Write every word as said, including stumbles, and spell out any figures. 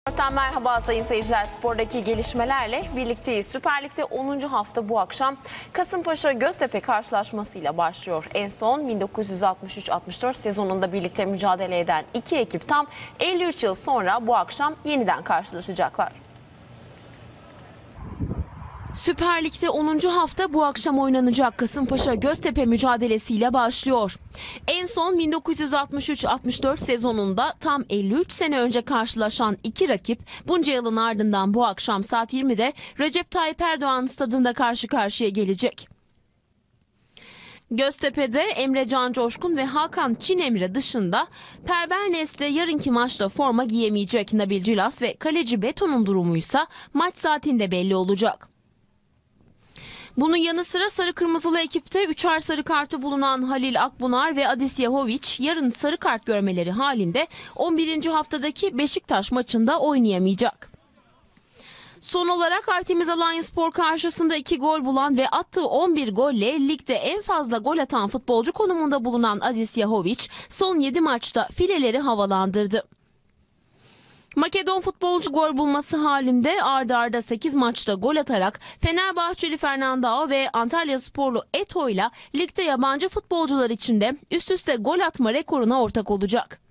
Merhaba sayın seyirciler, spordaki gelişmelerle birlikteyiz. Süper Lig'de onuncu hafta bu akşam Kasımpaşa Göztepe karşılaşmasıyla başlıyor. En son bin dokuz yüz altmış üç altmış dört sezonunda birlikte mücadele eden iki ekip tam elli üç yıl sonra bu akşam yeniden karşılaşacaklar. Süper Lig'de onuncu hafta bu akşam oynanacak. Kasımpaşa Göztepe mücadelesiyle başlıyor. En son bin dokuz yüz altmış üç altmış dört sezonunda tam elli üç sene önce karşılaşan iki rakip bunca yılın ardından bu akşam saat yirmide Recep Tayyip Erdoğan stadında karşı karşıya gelecek. Göztepe'de Emre Can Coşkun ve Hakan Çinemre dışında Perver Nesli yarınki maçta forma giyemeyecek. Nabil Cilas ve kaleci Beton'un durumuysa maç saatinde belli olacak. Bunun yanı sıra sarı kırmızılı ekipte üçer sarı kartı bulunan Halil Akbunar ve Adis Yahoviç yarın sarı kart görmeleri halinde on birinci haftadaki Beşiktaş maçında oynayamayacak. Son olarak Artemiz Alanyaspor karşısında iki gol bulan ve attığı on bir golle ligde en fazla gol atan futbolcu konumunda bulunan Adis Yahoviç son yedi maçta fileleri havalandırdı. Makedon futbolcu gol bulması halinde ard arda sekiz maçta gol atarak Fenerbahçeli Fernandao ve Antalyasporlu Eto'yla ligde yabancı futbolcular içinde üst üste gol atma rekoruna ortak olacak.